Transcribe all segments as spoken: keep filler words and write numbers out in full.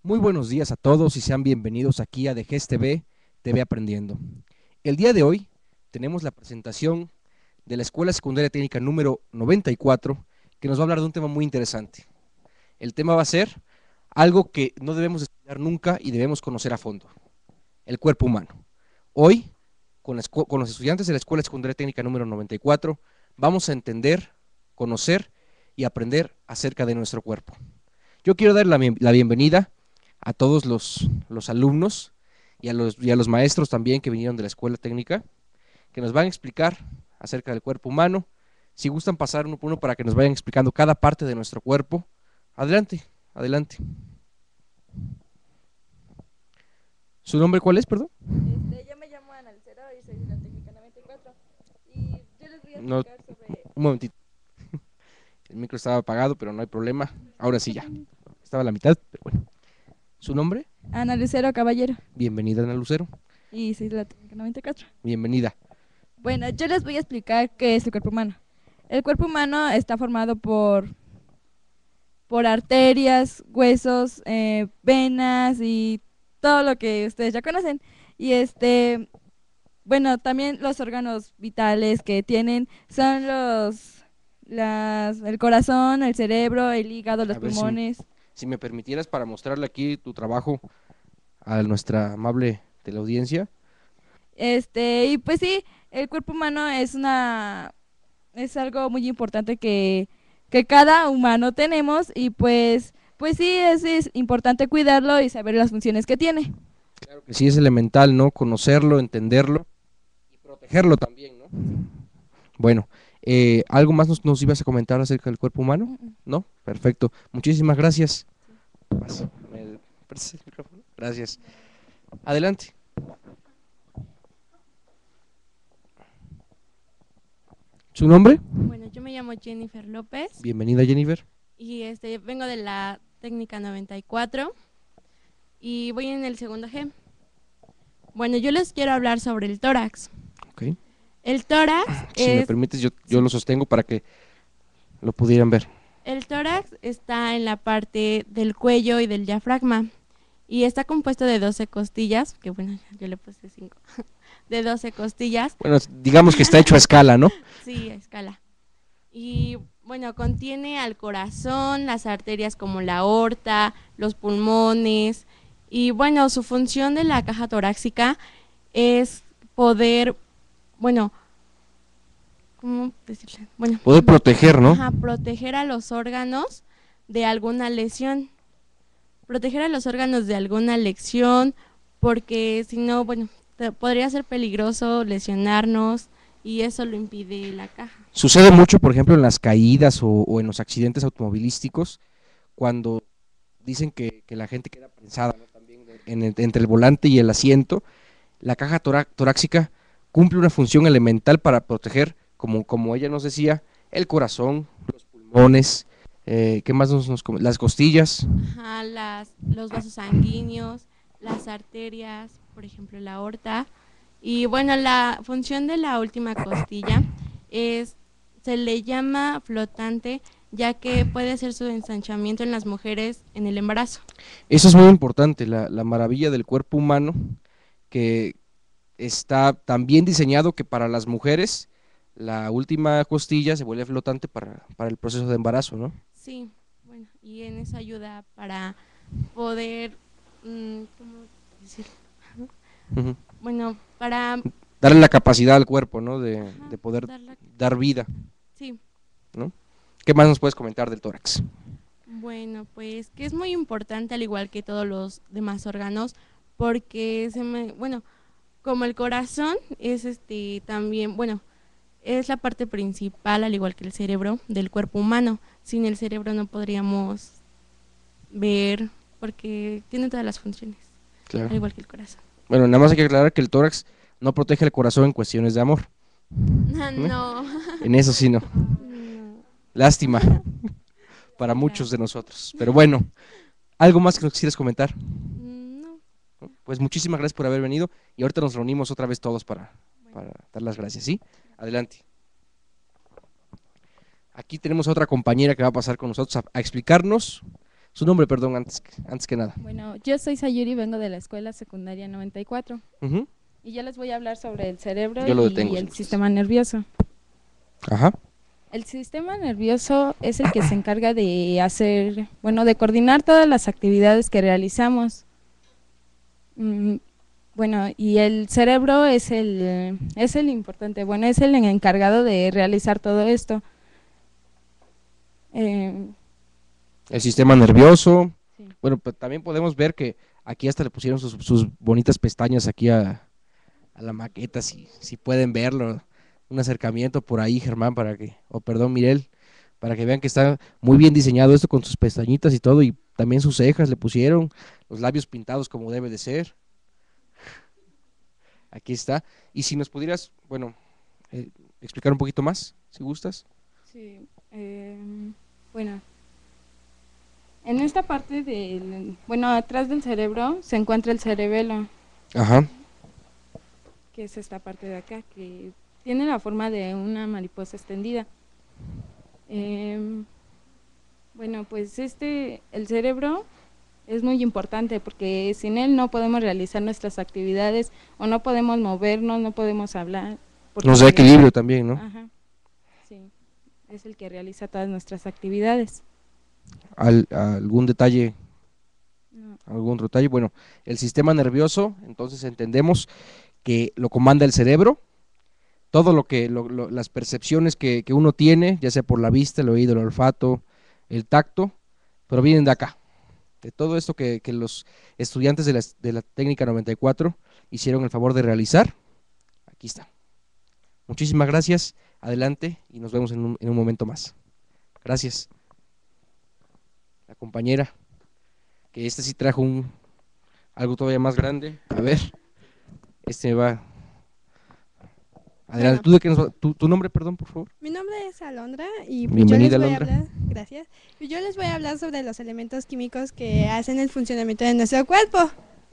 Muy buenos días a todos y sean bienvenidos aquí a D G E S T V, T V Aprendiendo. El día de hoy tenemos la presentación de la Escuela Secundaria Técnica número noventa y cuatro, que nos va a hablar de un tema muy interesante. El tema va a ser algo que no debemos estudiar nunca y debemos conocer a fondo: el cuerpo humano. Hoy, con, la con los estudiantes de la Escuela Secundaria Técnica número noventa y cuatro, vamos a entender, conocer y aprender acerca de nuestro cuerpo. Yo quiero dar la, la bienvenida a todos los, los alumnos y a los, y a los maestros también que vinieron de la escuela técnica, que nos van a explicar acerca del cuerpo humano. Si gustan pasar uno por uno para que nos vayan explicando cada parte de nuestro cuerpo, adelante, adelante. ¿Su nombre cuál es, perdón? Este, yo me llamo Ana Lucero y soy de la técnica noventa y cuatro y yo les voy a No, explicar sobre... un momentito. El micro estaba apagado, pero no hay problema. Ahora sí ya. Estaba a la mitad, pero bueno. ¿Su nombre? Ana Lucero Caballero. Bienvenida, Ana Lucero. Y soy de la técnica noventa y cuatro. Bienvenida. Bueno, yo les voy a explicar qué es el cuerpo humano. El cuerpo humano está formado por, por arterias, huesos, eh, venas y todo lo que ustedes ya conocen. Y este, bueno, también los órganos vitales que tienen son los, las, el corazón, el cerebro, el hígado, los A ver si, pulmones. si me permitieras para mostrarle aquí tu trabajo a nuestra amable teleaudiencia. Este, y pues sí, el cuerpo humano es una, es algo muy importante que, que cada humano tenemos y pues, pues sí, es, es importante cuidarlo y saber las funciones que tiene. Claro que sí, es elemental, ¿no? Conocerlo, entenderlo y protegerlo también, ¿no? Bueno, eh, ¿algo más nos, nos ibas a comentar acerca del cuerpo humano? Mm, mm. ¿No? Perfecto. Muchísimas gracias. Sí. Pasa, ¿me prestas el micrófono? Gracias. Adelante. ¿Su nombre? Bueno, yo me llamo Jennifer López Bienvenida, Jennifer. y este vengo de la técnica noventa y cuatro y voy en el segundo G. Bueno, yo les quiero hablar sobre el tórax. Ok. El tórax Si me es permites, yo, yo lo sostengo para que lo pudieran ver. el tórax está en la parte del cuello y del diafragma y está compuesto de doce costillas, que bueno, yo le puse cinco, de doce costillas. Bueno, digamos que está hecho a escala, ¿no? Sí, a escala. Y bueno, contiene al corazón, las arterias como la aorta, los pulmones. Y bueno, su función de la caja torácica es poder, bueno, ¿cómo decirle? Bueno, Poder proteger, ¿no? ajá, proteger a los órganos de alguna lesión. Proteger a los órganos de alguna lesión, porque si no, bueno, te- podría ser peligroso lesionarnos y eso lo impide la caja. Sucede mucho, por ejemplo, en las caídas o, o en los accidentes automovilísticos, cuando dicen que, que la gente queda prensada, ¿no? También de- en el- entre el volante y el asiento. La caja torá- torácica cumple una función elemental para proteger, como, como ella nos decía, el corazón, los pulmones, eh, ¿qué más nos, nos com- las costillas? Ajá, las, los vasos sanguíneos, las arterias, por ejemplo, la aorta. Y bueno, la función de la última costilla es, se le llama flotante, ya que puede ser su ensanchamiento en las mujeres en el embarazo. Eso es muy importante, la, la maravilla del cuerpo humano, que está tan bien diseñado que para las mujeres la última costilla se vuelve flotante para, para el proceso de embarazo, ¿no? Sí, bueno, y en eso ayuda para poder, mm, ¿cómo decirlo? Ujú. Bueno, para Darle la capacidad al cuerpo, ¿no? De, ajá, de poder dar la- dar vida, sí. ¿no? ¿Qué más nos puedes comentar del tórax? Bueno, pues que es muy importante al igual que todos los demás órganos, porque se me, bueno, como el corazón es este también, bueno, es la parte principal al igual que el cerebro del cuerpo humano. Sin el cerebro no podríamos ver porque tiene todas las funciones, Claro. al igual que el corazón. Bueno, nada más hay que aclarar que el tórax no protege el corazón en cuestiones de amor. Ah, ¿Eh? no. En eso sí no. No. Lástima para Sí, muchos la- de nosotros. Pero bueno, ¿algo más que nos quisieras comentar? Mm, no. ¿No? Pues muchísimas gracias por haber venido y ahorita nos reunimos otra vez todos para, Bueno, para dar las gracias, ¿sí? Adelante. Aquí tenemos a otra compañera que va a pasar con nosotros a, a explicarnos Su nombre, perdón, antes, que- antes que nada. Bueno, yo soy Sayuri, vengo de la escuela secundaria noventa y cuatro Ujú. y yo les voy a hablar sobre el cerebro Yo lo y detengo, si el gustas. sistema nervioso. Ajá. El sistema nervioso es el que se encarga de hacer, bueno, de coordinar todas las actividades que realizamos. Mm, Bueno, y el cerebro es el, es el importante, bueno, es el encargado de realizar todo esto. Eh, El sistema nervioso. sí. Bueno, pues también podemos ver que aquí hasta le pusieron sus, sus bonitas pestañas aquí a, a la maqueta, si, si pueden verlo. Un acercamiento por ahí, Germán, para que, o perdón, Mirel, para que vean que está muy bien diseñado esto con sus pestañitas y todo, y también sus cejas le pusieron, los labios pintados como debe de ser. Aquí está. Y si nos pudieras, bueno, eh, explicar un poquito más, si gustas. Sí, eh, bueno, en esta parte del, bueno, atrás del cerebro se encuentra el cerebelo, Ajá. que es esta parte de acá, que tiene la forma de una mariposa extendida. Eh, bueno, pues este, el cerebro es muy importante porque sin él no podemos realizar nuestras actividades o no podemos movernos, no podemos hablar. porque- Nos da equilibrio también, ¿no? Ajá, sí, es el que realiza todas nuestras actividades. Al, algún detalle, No. algún otro detalle. Bueno, el sistema nervioso, entonces entendemos que lo comanda el cerebro, todo lo que, lo- lo- las percepciones que, que uno tiene, ya sea por la vista, el oído, el olfato, el tacto, pero vienen de acá, de todo esto que, que los estudiantes de la, de la técnica noventa y cuatro hicieron el favor de realizar. Aquí está. Muchísimas gracias, adelante y nos vemos en un, en un momento más. Gracias. La compañera, que este sí trajo un algo todavía más grande. A ver, este me va. Adelante, Bueno. ¿tú de qué nos va- tu, tu nombre, perdón, por favor? Mi nombre es Alondra y pues Bienvenida, yo les voy Alondra. a hablar, gracias. Y Yo les voy a hablar sobre los elementos químicos que hacen el funcionamiento de nuestro cuerpo.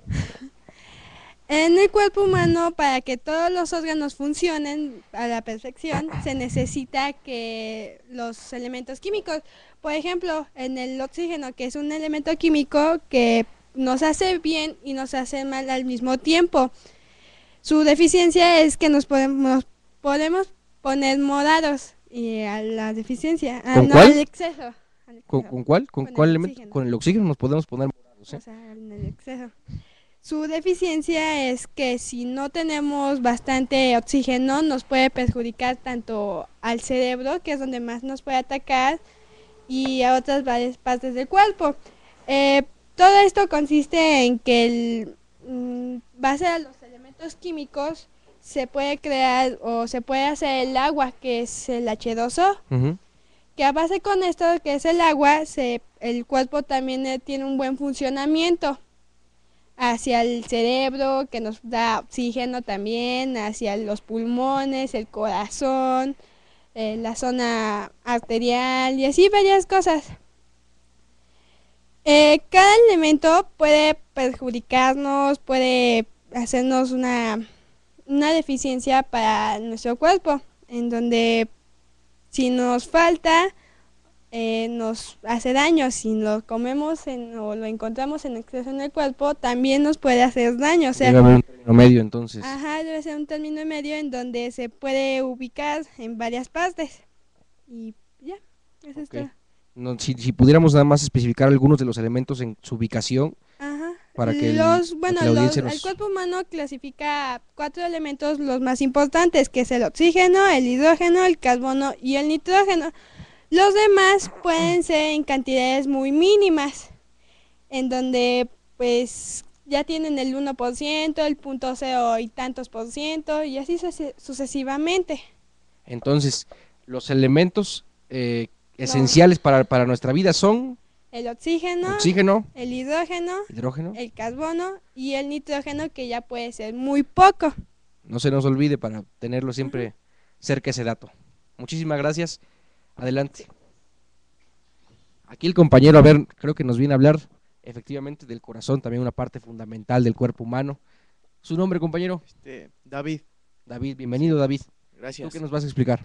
En el cuerpo humano, para que todos los órganos funcionen a la perfección, se necesita que los elementos químicos, por ejemplo, en el oxígeno, que es un elemento químico que nos hace bien y nos hace mal al mismo tiempo. Su deficiencia es que nos podemos, nos podemos poner morados y a la deficiencia, ah, ¿Con no, cuál? al exceso. al ¿Con, exceso. con cuál? ¿Con, Con cuál el elemento? oxígeno. Con el oxígeno nos podemos poner morados, ¿eh? O sea, en el exceso. Su deficiencia es que si no tenemos bastante oxígeno nos puede perjudicar tanto al cerebro, que es donde más nos puede atacar, y a otras varias partes del cuerpo. Eh, todo esto consiste en que el, mm, base a los elementos químicos se puede crear o se puede hacer el agua, que es el hache dos o, Ujú. que a base con esto, que es el agua, se, el cuerpo también eh, tiene un buen funcionamiento hacia el cerebro, que nos da oxígeno también, hacia los pulmones, el corazón, eh, la zona arterial y así varias cosas. Eh, cada elemento puede perjudicarnos, puede hacernos una, una deficiencia para nuestro cuerpo, en donde si nos falta, eh, nos hace daño. Si lo comemos en, o lo encontramos en exceso en el cuerpo, también nos puede hacer daño. O sea, Debe haber un término medio, entonces. ajá, debe ser un término medio en donde se puede ubicar en varias partes. Y ya, eso es Ok. todo. No, si, si pudiéramos nada más especificar algunos de los elementos en su ubicación, Ajá. para que el- los, para bueno, que la los- audiencia el nos- cuerpo humano clasifica cuatro elementos los más importantes, que es el oxígeno, el hidrógeno, el carbono y el nitrógeno. Los demás pueden ser en cantidades muy mínimas, en donde pues ya tienen el uno por ciento, el punto cero y tantos por ciento, y así suce- sucesivamente. entonces, los elementos eh, esenciales para, para nuestra vida son El oxígeno, oxígeno, el hidrógeno, hidrógeno. el carbono y el nitrógeno, que ya puede ser muy poco. No se nos olvide para tenerlo siempre cerca ese dato. Muchísimas gracias. Adelante. Aquí el compañero, a ver, creo que nos viene a hablar efectivamente del corazón, también una parte fundamental del cuerpo humano. ¿Su nombre, compañero? Este, David, David, bienvenido, David. ¿Tú gracias. qué nos vas a explicar?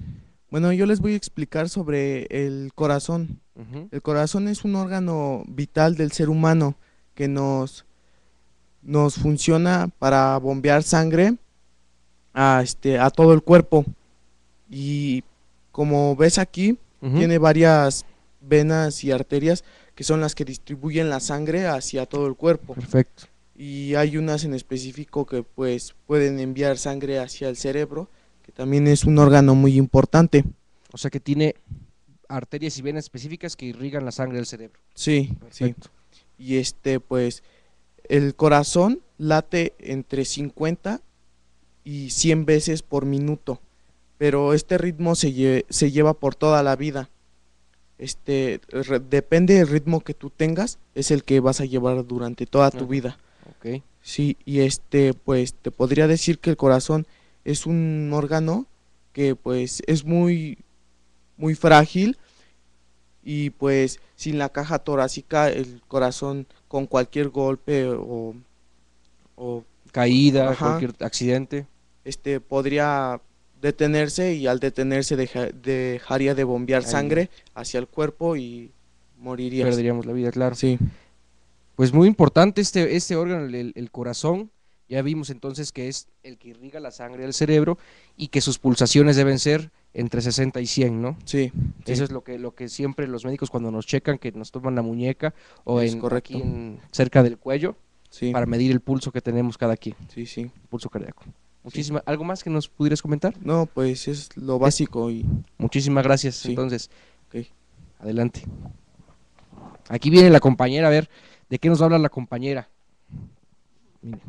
Bueno, yo les voy a explicar sobre el corazón. Ujú. El corazón es un órgano vital del ser humano que nos, nos funciona para bombear sangre a, este, a todo el cuerpo. Y como ves aquí, Ujú. tiene varias venas y arterias que son las que distribuyen la sangre hacia todo el cuerpo. Perfecto. Y hay unas en específico que pues pueden enviar sangre hacia el cerebro, que también es un órgano muy importante. O sea que tiene arterias y venas específicas que irrigan la sangre del cerebro. Sí, sí. Perfecto. Y este pues el corazón late entre cincuenta y cien veces por minuto, pero este ritmo se, lle- se lleva por toda la vida. Este re- depende del ritmo que tú tengas, es el que vas a llevar durante toda tu Ajá. vida. Ok. Sí, y este, pues te podría decir que el corazón es un órgano que pues es muy, muy frágil y pues sin la caja torácica el corazón con cualquier golpe o, o Caída, Ajá. cualquier accidente. este podría detenerse y al detenerse deja- dejaría de bombear Ahí. sangre hacia el cuerpo y morirías. Perderíamos la vida, claro. Sí, Pues muy importante este, este órgano, el, el corazón. Ya vimos entonces que es el que irriga la sangre del cerebro y que sus pulsaciones deben ser entre sesenta y cien, ¿no? sí, sí, Eso es lo que, lo que siempre los médicos cuando nos checan, que nos toman la muñeca o Es en, correcto. aquí en- cerca del cuello sí, para medir el pulso que tenemos cada quien, sí, sí. pulso cardíaco. Muchísimas, ¿algo más que nos pudieras comentar? No, pues es lo básico y Muchísimas gracias. Sí. Entonces, ok. adelante. Aquí viene la compañera, a ver, ¿de qué nos va a hablar la compañera? Mire,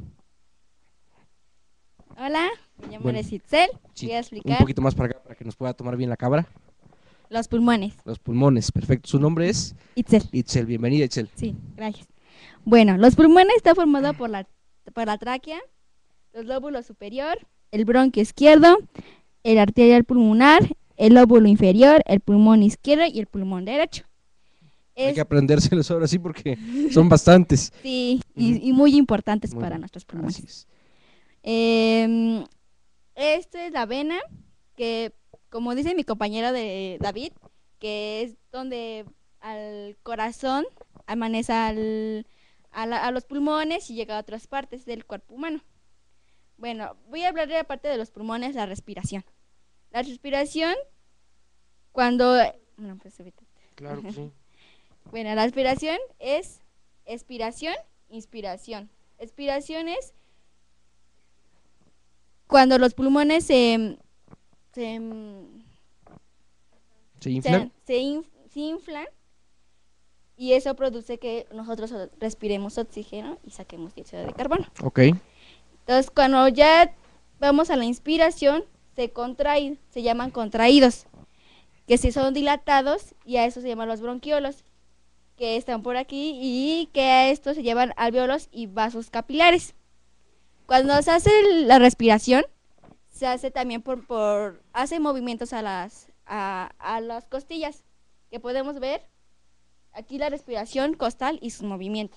Hola, mi nombre Bueno, es Itzel. sí, Voy a un explicar poquito más para acá para que nos pueda tomar bien la cámara. los pulmones. Los pulmones, perfecto. Su nombre es Itzel. Itzel, bienvenida Itzel. Sí, gracias. Bueno, los pulmones están formados por la, por la tráquea, los lóbulos superior, el bronquio izquierdo, el arterial pulmonar, el lóbulo inferior, el pulmón izquierdo y el pulmón derecho. Hay Es- que aprendérselos ahora sí porque son bastantes. sí, Ujú. y, y muy importantes Muy para bien, nuestros pulmones. Así es. Em, esta es la vena que, como dice mi compañero de David, que es donde al corazón amanece al, a, la- a los pulmones y llega a otras partes del cuerpo humano. Bueno, voy a hablar de la parte de los pulmones, la respiración. La respiración, cuando... no, pues, ahorita. Claro que sí. Bueno, la respiración es expiración, inspiración. Expiración es cuando los pulmones se, se, ¿Se inflan? se, se inf- se inflan y eso produce que nosotros o- respiremos oxígeno y saquemos dióxido de carbono. Ok. Entonces, cuando ya vamos a la inspiración, se contraen, se llaman contraídos, que si son dilatados y a eso se llaman los bronquiolos, que están por aquí y que a esto se llaman alvéolos y vasos capilares. Cuando se hace la respiración, se hace también por, por hace movimientos a las a, a las costillas, que podemos ver aquí la respiración costal y sus movimientos.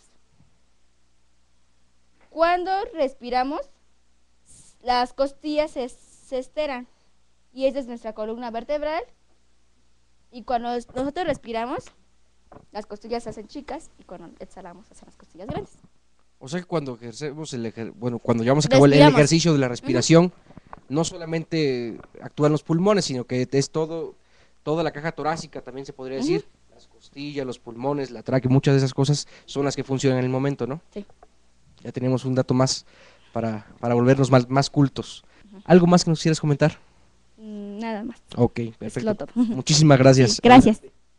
Cuando respiramos, las costillas se, se esteran y esa es nuestra columna vertebral. Y cuando nosotros respiramos, las costillas se hacen chicas y cuando exhalamos, hacen las costillas grandes. O sea que cuando ejercemos el ejer- bueno, cuando llevamos a cabo el, el Respiramos. ejercicio de la respiración, no solamente actúan los pulmones, sino que es todo, toda la caja torácica, también se podría Ujú. decir, las costillas, los pulmones, la tráquea, muchas de esas cosas son las que funcionan en el momento, ¿no? Sí. Ya tenemos un dato más para, para volvernos más, más cultos. ¿Algo más que nos quieras comentar? Mm, Nada más. Ok, Es lo perfecto. todo. Muchísimas gracias. Sí, gracias.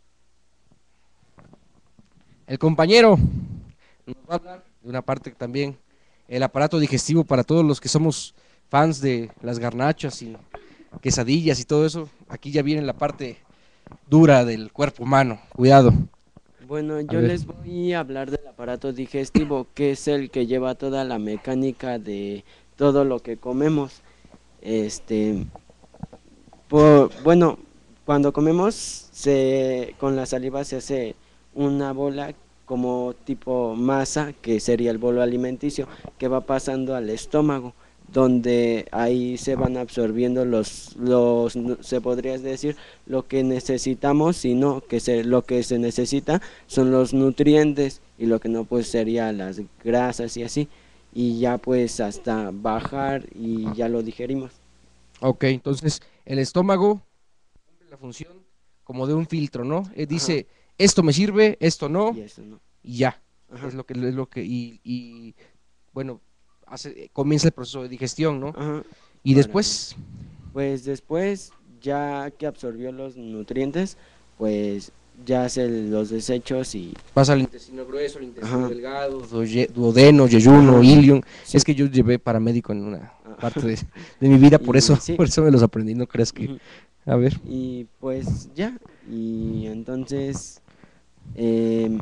El compañero nos va a hablar de una parte que también, el aparato digestivo para todos los que somos fans de las garnachas y quesadillas y todo eso. Aquí ya viene la parte dura del cuerpo humano. Cuidado. Bueno, yo ver. les voy a hablar del aparato digestivo, que es el que lleva toda la mecánica de todo lo que comemos. Este, por, bueno, cuando comemos, se, con la saliva se hace una bola como tipo masa, que sería el bolo alimenticio, que va pasando al estómago. donde ahí se van absorbiendo los, los nu- se podría decir, lo que necesitamos, sino que se, lo que se necesita son los nutrientes y lo que no pues sería las grasas y así, y ya pues hasta bajar y ya lo digerimos. Ok, entonces el estómago cumple la función como de un filtro, ¿no? Eh, dice, esto me sirve, esto no, Y eso, ¿no? y ya. Ajá. Es lo que, es lo que, y, y bueno, hace, comienza el proceso de digestión, ¿no? Ajá. Y Para- después, Pues después, ya que absorbió los nutrientes, pues ya hace los desechos y pasa al intestino grueso, al intestino Ajá. delgado, duoye- duodeno, yeyuno, Ajá. ilium. Sí. Es que yo llevé paramédico en una Ah. parte de, de mi vida, por Y eso, sí. por eso me los aprendí, no creas que, Ujú. a ver, Y pues ya, y entonces, em,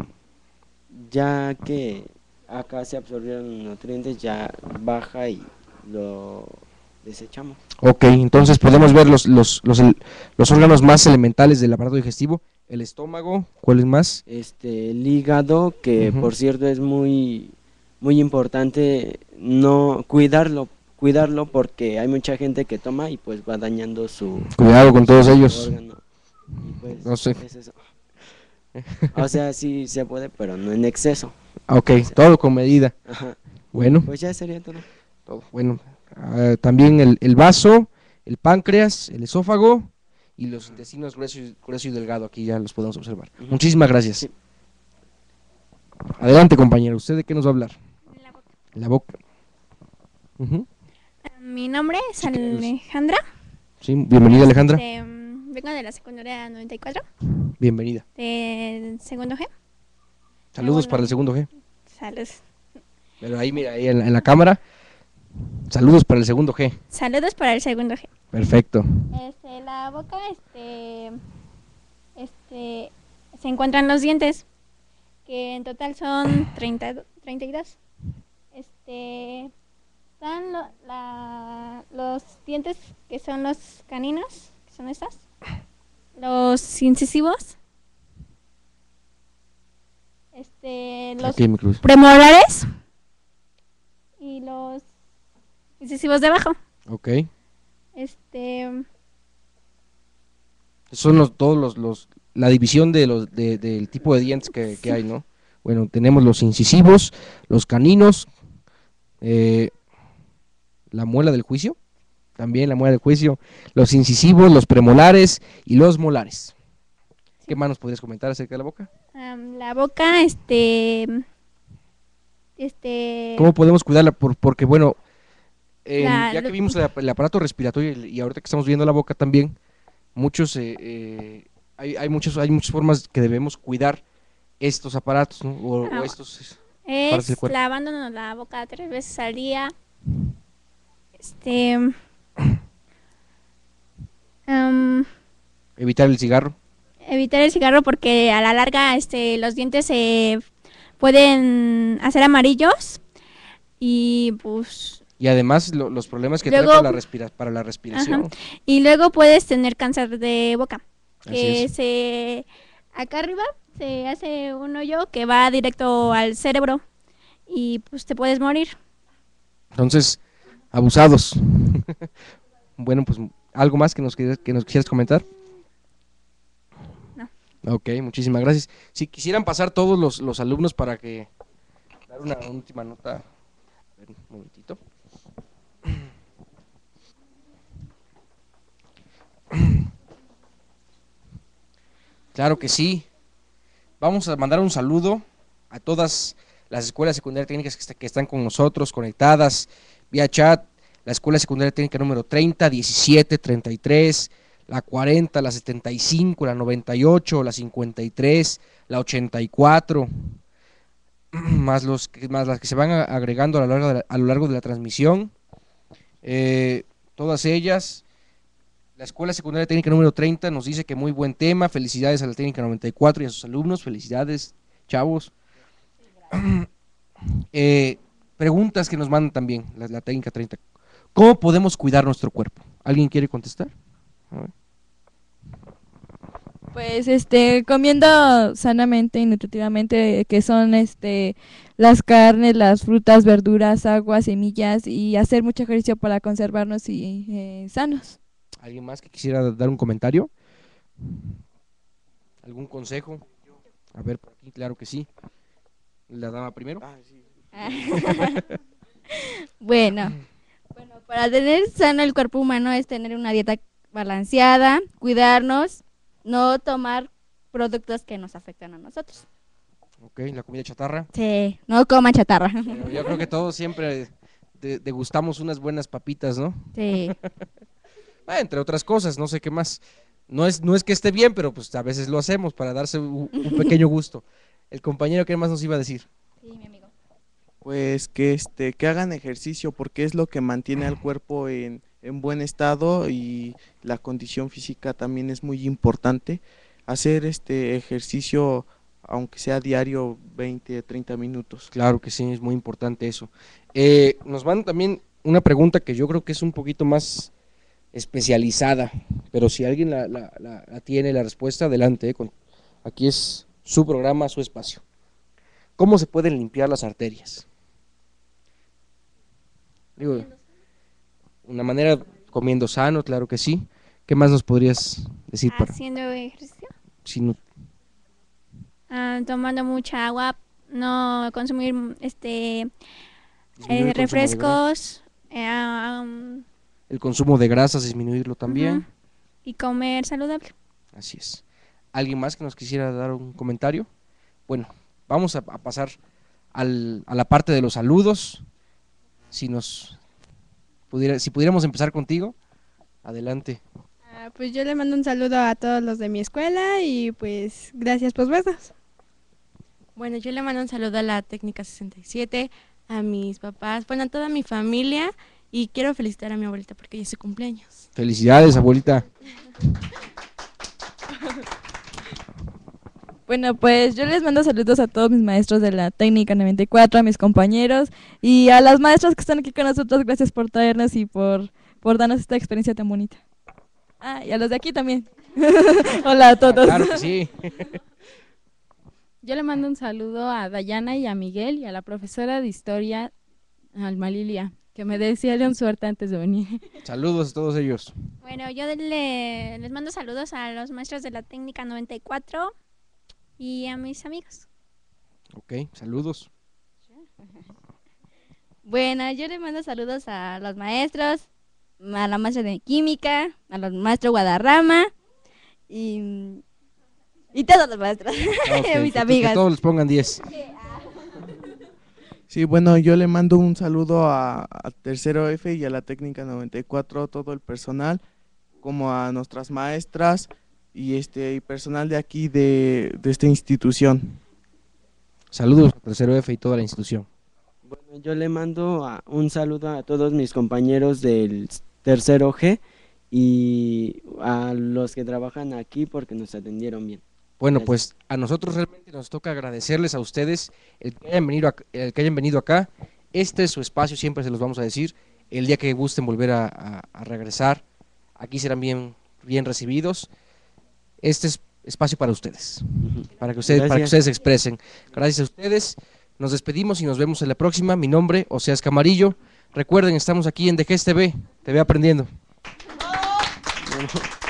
ya que acá se absorbieron los nutrientes, ya baja y lo desechamos. ok, entonces podemos ver los, los, los, el- los órganos más elementales del aparato digestivo, el estómago, ¿cuál es más? Este, el hígado, que Ujú. por cierto es muy, muy importante no cuidarlo, cuidarlo porque hay mucha gente que toma y pues va dañando su, Cuidado con todos su ellos. órgano. Y pues No sé. es eso. O sea, sí se puede, pero no en exceso. Ok, todo con medida. Ajá. Bueno. Pues ya sería todo. Todo. Bueno, ah, también el, el vaso, el páncreas, el esófago y los intestinos grueso y, grueso y delgado, aquí ya los podemos observar. Ujú. Muchísimas gracias. Sí. Adelante, compañero, ¿usted de qué nos va a hablar? La boca. La boca. Ujú. Mi nombre es Sí, que es- Alejandra. Sí, bienvenida, Alejandra. Este, mm, vengo de la secundaria noventa y cuatro, Bienvenida. del segundo G. Saludos bueno. para el segundo G. Saludos. Pero ahí, mira, ahí en, la- en la cámara. Saludos para el segundo G. Saludos para el segundo G. Perfecto. Este, la boca, este, este, se encuentran los dientes, que en total son treinta, y do- treinta y dos. Este, están lo- la- los dientes que son los caninos, que son estas, los incisivos, este, los Aquí en mi cruz. premolares y los incisivos de abajo. Ok. Este, Son los, todos los, los, la división de los, de- del tipo de dientes que, que hay, ¿no? Bueno, tenemos los incisivos, los caninos, eh, la muela del juicio, también la muela del juicio, los incisivos, los premolares y los molares. ¿Qué más nos podrías comentar acerca de la boca? am, la boca, este, este, ¿Cómo podemos cuidarla? Por, porque, bueno, en- La- ya que lo- vimos el, ap- el aparato respiratorio y, el- y ahorita que estamos viendo la boca también, muchos, eh, eh, hay, hay, muchas, hay muchas formas que debemos cuidar estos aparatos, ¿no? O, o Ah, estos... partes del es cuerpo. lavándonos la boca tres veces al día. Este, am, Evitar el cigarro. evitar el cigarro porque a la larga, este, los dientes se pueden hacer amarillos y pues, Y además lo- los problemas que Luego- trae para la, respira- para la respiración. y luego puedes tener cáncer de boca, Así que es. se, acá arriba se hace un hoyo que va directo al cerebro y pues te puedes morir. Entonces, abusados. Bueno, pues algo más que nos, quieras- que nos quisieras comentar. No. Ok, muchísimas gracias. Si quisieran pasar todos los, los alumnos para que dar una última nota. A ver, un momentito. Claro que sí. Vamos a mandar un saludo a todas las escuelas secundarias técnicas que, está- que están con nosotros, conectadas vía chat. La Escuela Secundaria Técnica número treinta, diecisiete, treinta y tres, la cuarenta, la setenta y cinco, la noventa y ocho, la cincuenta y tres, la ochenta y cuatro, más, los, que- más las que se van a- agregando a lo largo de la, a lo largo de la transmisión. Eh, todas ellas. La Escuela Secundaria Técnica número treinta nos dice que muy buen tema. Felicidades a la Técnica noventa y cuatro y a sus alumnos. Felicidades, chavos. Eh, preguntas que nos mandan también, la, la Técnica treinta. ¿Cómo podemos cuidar nuestro cuerpo? ¿Alguien quiere contestar? A ver. Pues este comiendo sanamente y nutritivamente, que son este las carnes, las frutas, verduras, agua, semillas, y hacer mucho ejercicio para conservarnos y eh, sanos. ¿Alguien más que quisiera dar un comentario? ¿Algún consejo? A ver, por aquí, claro que sí. La dama primero. Ah, sí. Bueno, bueno, para tener sano el cuerpo humano es tener una dieta balanceada, cuidarnos, no tomar productos que nos afectan a nosotros. Ok, la comida chatarra. Sí, no coman chatarra. Pero yo creo que todos siempre de- degustamos unas buenas papitas, ¿no? Sí. Ah, entre otras cosas, no sé qué más. No es, no es que esté bien, pero pues a veces lo hacemos para darse un, un pequeño gusto. El compañero, ¿qué más nos iba a decir? Sí, mi amigo. Pues que este que hagan ejercicio porque es lo que mantiene al cuerpo en, en buen estado y la condición física también es muy importante. Hacer este ejercicio aunque sea diario veinte, treinta minutos. Claro que sí, es muy importante eso. Eh, nos van también una pregunta que yo creo que es un poquito más especializada, pero si alguien la, la- la- la tiene la respuesta, adelante. eh, con- aquí es su programa, su espacio. ¿Cómo se pueden limpiar las arterias? Digo, una manera comiendo sano, claro que sí. ¿Qué más nos podrías decir para Haciendo ejercicio, si no- ah, tomando mucha agua, no consumir disminuir este el consumo de gra- refrescos, eh, am, el consumo de grasas, disminuirlo también? ujú, y comer saludable. Así es. ¿Alguien más que nos quisiera dar un comentario? Bueno, vamos a, a pasar al- a la parte de los saludos. Si nos pudiera, si pudiéramos empezar contigo, adelante. Ah, pues yo le mando un saludo a todos los de mi escuela y pues gracias por vernos. Bueno, yo le mando un saludo a la Técnica sesenta y siete, a mis papás, bueno, a toda mi familia, y quiero felicitar a mi abuelita porque hoy es su cumpleaños. Felicidades, abuelita. Bueno, pues yo les mando saludos a todos mis maestros de la técnica noventa y cuatro, a mis compañeros y a las maestras que están aquí con nosotros. Gracias por traernos y por, por darnos esta experiencia tan bonita. Ah, y a los de aquí también. Hola a todos. Claro que sí. Yo le mando un saludo a Dayana y a Miguel y a la profesora de historia, Alma Lilia, que me desearon suerte antes de venir. Saludos a todos ellos. Bueno, yo le- les mando saludos a los maestros de la técnica noventa y cuatro y a mis amigos. Ok, saludos. Bueno, yo le mando saludos a los maestros, a la maestra de química, a los maestros Guadarrama y, y todos los maestros, Ah, ok, mis que- amigas. Que todos les pongan diez. Sí, bueno, yo le mando un saludo a, a Tercero F y a la Técnica noventa y cuatro, todo el personal, como a nuestras maestras y este y personal de aquí de, de esta institución. Saludos a Tercero F y toda la institución. Bueno, yo le mando a- un saludo a todos mis compañeros del tercero G y a los que trabajan aquí porque nos atendieron bien. Bueno, Gracias. pues a nosotros realmente nos toca agradecerles a ustedes el que hayan venido, ac- el que hayan venido acá. Este es su espacio, siempre se los vamos a decir. El día que gusten volver a, a- a regresar, aquí serán bien, bien recibidos. Este es espacio para ustedes, Ujú. para que ustedes, para que Gracias. ustedes se expresen. Gracias a ustedes. Nos despedimos y nos vemos en la próxima. Mi nombre, Oseas Camarillo. Recuerden, estamos aquí en D G S T V, T V Aprendiendo. Bueno.